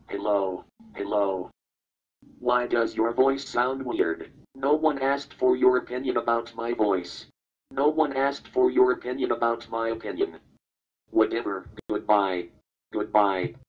Hello, hello. Why does your voice sound weird? No one asked for your opinion about my voice. No one asked for your opinion about my opinion. Whatever, goodbye. Goodbye.